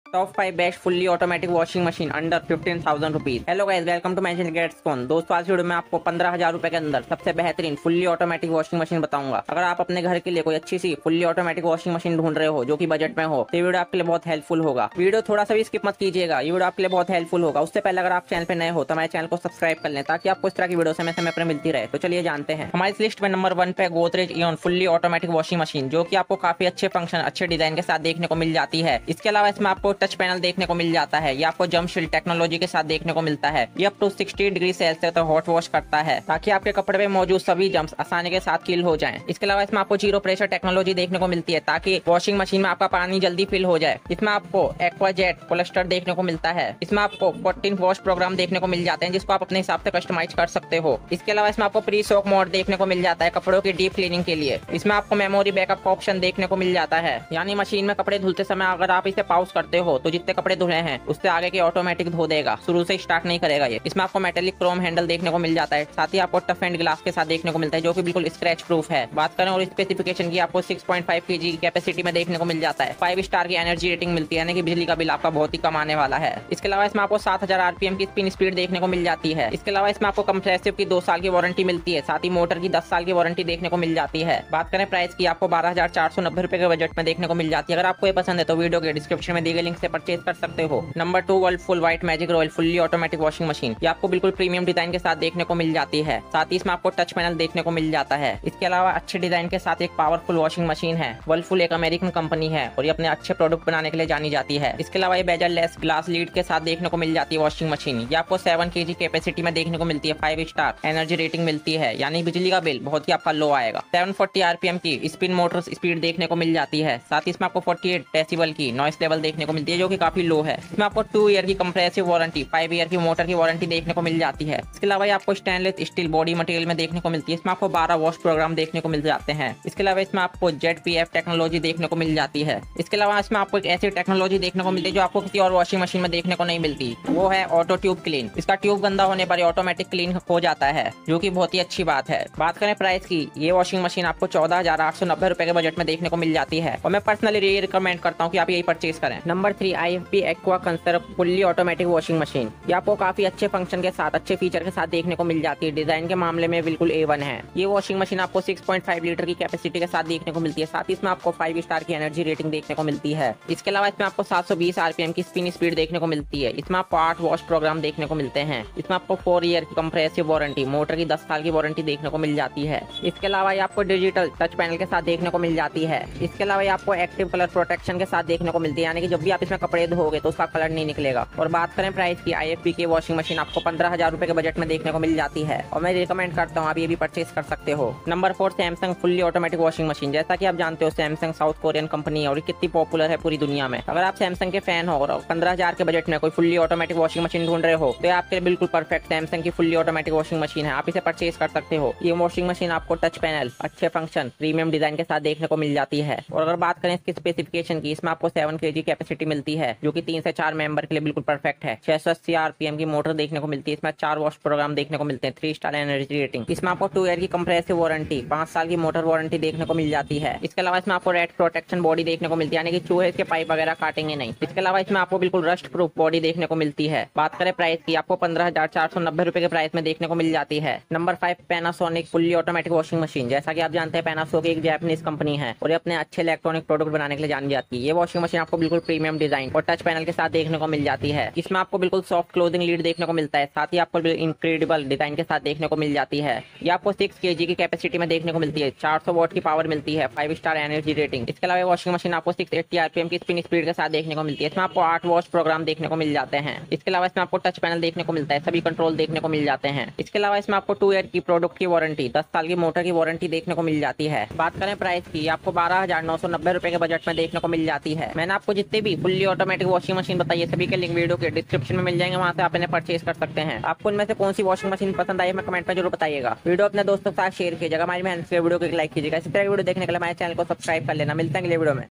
Top 5 best fully automatic washing machine under 15,000 rupees. Hello guys, welcome to magic gates phone. दोस्तों, आज video में आपको 15,000 रुपए के अंदर सबसे बेहतरीन फुल्ली ऑटोमेटिक वॉशिंग मशीन बताऊंगा। अगर आप अपने घर के लिए कोई अच्छी सी फुल्ली ऑटोमेटिक वॉशिंग मशीन ढूंढ रहे हो जो कि बजट में हो, तो ये वीडियो आपके लिए बहुत हेल्पफुल होगा। वीडियो थोड़ा सा भी स्किप मत कीजिएगा, ये वीडियो आपके लिए बहुत हेल्पफुल होगा। उससे पहले अगर आप चैनल पे नए हो तो हमारे चैनल को सब्सक्राइब कर लें ताकि आपको इस तरह की वीडियो समय समय पर मिलती रहे। तो चलिए जानते हैं। हमारी इस लिस्ट में नंबर 1 पे Godrej eon fully automatic washing machine, जो कि आपको काफी अच्छे फंक्शन, अच्छे डिजाइन के साथ देखने को मिल जाती है। इसके अलावा इसमें आपको टच पैनल देखने को मिल जाता है। ये आपको जंप शील्ड टेक्नोलॉजी के साथ देखने को मिलता है। ये अप टू 60 डिग्री सेल्सियस तक हॉट वॉश करता है ताकि आपके कपड़े में मौजूद सभी जम्स आसानी के साथ किल हो जाएं। इसके अलावा इसमें आपको जीरो प्रेशर टेक्नोलॉजी देखने को मिलती है ताकि वॉशिंग मशीन में आपका पानी जल्दी फिल हो जाए। इसमें आपको एक्वाजेट पोलिस्टर देखने को मिलता है। इसमें आपको 14 वॉश प्रोग्राम देखने को मिल जाते हैं जिसको आप अपने हिसाब से कस्टमाइज कर सकते हो। इसके अलावा इसमें आपको प्री सोक मोड देखने को मिल जाता है कपड़ों की डीप क्लीनिंग के लिए। इसमें आपको मेमोरी बैकअप का ऑप्शन देखने को मिल जाता है, यानी मशीन में कपड़े धुलते समय अगर आप इसे पॉज करते हो तो जितने कपड़े धुले हैं उससे आगे के ऑटोमेटिक धो देगा, शुरू से स्टार्ट नहीं करेगा ये। इसमें आपको मेटेलिक क्रोम हैंडल देखने को मिल जाता है, साथ ही आपको टफ एंड ग्लास के साथ देखने को मिलता है जो कि बिल्कुल स्क्रैच प्रूफ है। बात करें और स्पेसिफिकेशन की, आपको 6.5 kg की कैपेसिटी में देखने को मिल जाता है। 5 स्टार की एनर्जी रेटिंग मिलती है, यानी कि बिजली का बिल आपका बहुत ही कम आने वाला है। इसके अलावा इसमें आपको 7000 आरपीएम की स्पिन स्पीड देखने को मिल जाती है। इसके अलावा इसमें आपको कंप्रेसिव की 2 साल की वारंटी मिलती है, साथ ही मोटर की 10 साल की वारंटी देखने को मिल जाती है। बात करें प्राइस की, आपको 12,490 रुपए के बजट में देखने को मिल जाती है। अगर आपको ये पसंद है तो वीडियो के डिस्क्रिप्शन में दिए गए लिंक से परचेज कर सकते हो। Number 2, Whirlpool white magic royal fully automatic washing machine. ये आपको बिल्कुल प्रीमियम डिजाइन के साथ देखने को मिल जाती है, साथ ही इसमें आपको टच पैनल देखने को मिल जाता है। इसके अलावा अच्छे डिजाइन के साथ एक पावरफुल वॉशिंग मशीन है। वर्लपूल एक अमेरिकन कंपनी है और ये अपने अच्छे प्रोडक्ट बनाने के लिए जानी जाती है। इसके अलावा ये बेजल लेस ग्लास लीड के साथ देखने को मिल जाती है वॉशिंग मशीन। ये आपको 7 kg कैपेसिटी में देखने को मिलती है। 5 स्टार एनर्जी रेटिंग मिलती है, यानी बिजली का बिल बहुत ही आपका लो आएगा। 740 आरपीएम की स्पिन मोटर स्पीड देखने को मिल जाती है, साथ ही इसमें आपको 48 डेसिबल की नॉइस लेवल देखने को मिलती है जो कि काफी लो है। इसमें आपको 2 ईयर की कंप्रेसिव वारंटी, 5 ईयर की मोटर की वारंटी देखने को मिल जाती है। इसके अलावा ये आपको स्टेनलेस स्टील बॉडी मटेरियल में देखने को मिलती है। इसमें आपको 12 वॉश प्रोग्राम देखने को मिल जाते हैं। इसके अलावा इसमें आपको ZPF टेक्नोलॉजी देखने को मिल जाती है। इसके अलावा इसमें आपको एक ऐसी टेक्नोलॉजी देखने को मिलती है जो आपको किसी और वॉशिंग मशीन में देखने को नहीं मिलती, वो है ऑटो ट्यूब क्लीन। इसका ट्यूब गंदा होने पर ऑटोमेटिक क्लीन हो जाता है, जो कि बहुत ही अच्छी बात है। बात करें प्राइस की, ये वॉशिंग मशीन आपको 14,890 रुपए के बजट में देखने को मिल जाती है और मैं पर्सनली रिकमेंड करता हूँ कि आप यही परचेज करें। नंबर 3, IFB एक्वा कंसर फुल्ली ऑटोमेटिक वॉशिंग मशीन। ये आपको काफी अच्छे फंक्शन के साथ, अच्छे फीचर के साथ देखने को मिल जाती है। डिजाइन के मामले में बिल्कुल A1 है। ये वॉशिंग मशीन आपको 6.5 लीटर की कैपेसिटी के साथ देखने को मिलती है, साथ ही इसमें आपको 5 स्टार की एनर्जी रेटिंग देखने को मिलती है। इसके अलावा इसमें आपको 720 आरपीएम की स्पिन स्पीड देखने को मिलती है। इसमें आपको 8 वॉश प्रोग्राम देखने को मिलते हैं। इसमें आपको 4 ईयर की कंप्रेसिव वारंटी, मोटर की 10 साल की वारंटी देखने को मिल जाती है। इसके अलावा ये आपको डिजिटल टच पैनल के साथ देखने को मिल जाती है। इसके अलावा ये आपको एक्टिव कलर प्रोटेक्शन के साथ देखने को मिलती है, यानी कि जब भी आप इसमें कपड़े धोगे तो उसका कलर नहीं निकलेगा। और बात करें प्राइस की, IFB की वॉशिंग मशीन आपको 15,000 रुपए के बजट में देखने को मिल जाती है और मैं रिकमेंड करता हूँ आप ये भी परचेज कर सकते हो। Number 4, Samsung fully automatic washing machine. जैसा कि आप जानते हो, सैमसंग साउथ कोरियन कंपनी है और कितनी पॉपुलर है पूरी दुनिया में। अगर आप सैमसंग के फैन हो और 15,000 के बजट में कोई फुल्ली ऑटोमेटिक वॉशिंग मशीन ढूंढ रहे हो तो आपके लिए बिल्कुल परफेक्ट सैमसंग की फुल्ली ऑटोमेटिक वॉशिंग मशीन है। आप इसे परचेज कर सकते हो। ये वॉशिंग मशीन आपको टच पैनल, अच्छे फंक्शन, प्रीमियम डिजाइन के साथ देखने को मिल जाती है। और अगर बात करें इसकी स्पेसिफिकेशन की, इसमें आपको 7 kg कैपेसिटी मिलती है जो कि 3 से 4 मेंबर के लिए बिल्कुल परफेक्ट है। 680 आरपीएम की मोटर देखने को मिलती है। इसमें 4 वॉश प्रोग्राम देखने को मिलते हैं। 3 स्टार एनर्जी रेटिंग। इसमें आपको 2 ईयर की कंप्रेसिव वारंटी, 5 साल की मोटर वारंटी देखने को मिल जाती है। इसके अलावा इसमें आपको रेड प्रोटेक्शन बॉडी देखने को मिलती है, यानी कि चूहे इसके पाइप वगैरह काटेंगे नहीं। इसके अलावा इसमें आपको बिल्कुल रस्ट प्रूफ बॉडी देखने को मिलती है। बात करें प्राइस की, आपको 15,490 रुपए के प्राइस में देखने को मिल जाती है। Number 5, Panasonic fully automatic washing machine. जैसा कि आप जानते हैं, पैनासोनिक एक जापानीज कंपनी है और ये अपने अच्छे इलेक्ट्रॉनिक प्रोडक्ट बनाने के लिए जानी जाती है। ये वॉशिंग मशीन आपको बिल्कुल प्रीमियम डिजाइन और टच पैनल के साथ देखने को मिल जाती है। इसमें आपको बिल्कुल सॉफ्ट क्लोजिंग लीड देखने को मिलता है, साथ ही आपको इनक्रेडिबल डिजाइन के साथ देखने को मिल जाती है। ये आपको 6 kg की कैपेसिटी में देखने को मिलती है। 400 वॉट की पावर मिलती है। 5 स्टार एनर्जी रेटिंग। इसके अलावा वॉशिंग मशीन आपको 680 आरपीएम की स्पिन स्पीड के साथ देखने को मिलती है। इसमें आपको 8 वॉश प्रोग्राम देखने को मिल जाते हैं। इसके अलावा इसमें आपको टच पैनल देखने को मिलता है, सभी कंट्रोल देखने को मिल जाते हैं। इसके अलावा इसमें आपको 2 ईयर की प्रोडक्ट की वारंटी, 10 साल की मोटर की वारंटी देखने को मिल जाती है। बात करें प्राइस की, आपको 12,990 रुपए के बजट में देखने को मिल जाती है। मैंने आपको जितने भी फुल्ली ऑटोमेटिक वॉशिंग मशीन बताई है सभी के लिंक वीडियो के डिस्क्रिप्शन में मिल जाएंगे, वहां से आप इन्हें परचेज कर सकते हैं। आपको इनमें से कौन सी वॉशिंग मशीन पसंद आई है, मैं कमेंट में जरूर बताइएगा। वीडियो अपने दोस्तों के साथ शेयर कीजिएगा, हमारी मेहनत से वीडियो को लाइक कीजिएगा। इसी तरह वीडियो देखने के लिए हमारे चैनल को सब्सक्राइब कर लेना। मिलते हैं अगले वीडियो में।